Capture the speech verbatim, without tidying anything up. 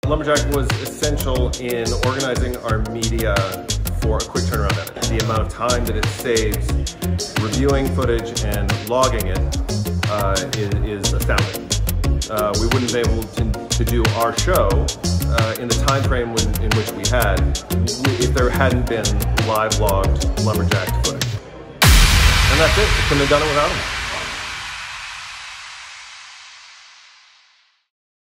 Lumberjack was essential in organizing our media for a quick turnaround edit. The amount of time that it saves reviewing footage and logging it uh, is, is astounding. Uh, we wouldn't be able to, to do our show uh, in the time frame when, in which we had if there hadn't been live logged Lumberjack footage. And that's it. We couldn't have done it without them.